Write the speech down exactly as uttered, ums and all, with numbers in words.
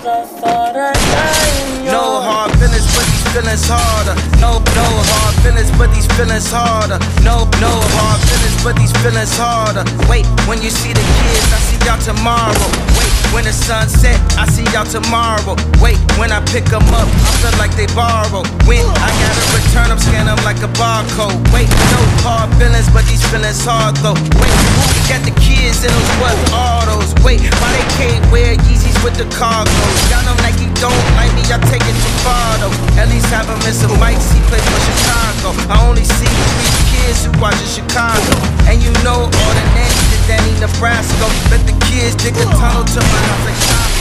No hard feelings, but these feelings harder. No, no hard feelings, but these feelings harder. No, no hard feelings, but these feelings harder. Wait, when you see the kids, I see y'all tomorrow. Wait, when the sun set, I see y'all tomorrow. Wait, when I pick them up, I feel like they borrow. When I gotta return them, scan them like a barcode. Wait, no hard feelings, but these feelings hard though. Wait, who got the kids in those what autos? Wait, why they can't wear Yeezys with the cargo? Y'all know Nike don't like me, y'all take it too far though. At least have him in some mics, he play for Chicago. I only see three kids who watch in Chicago. And you know all the nannies in Danny, Nebraska. Let the kids dig a tunnel to my house like Chicago.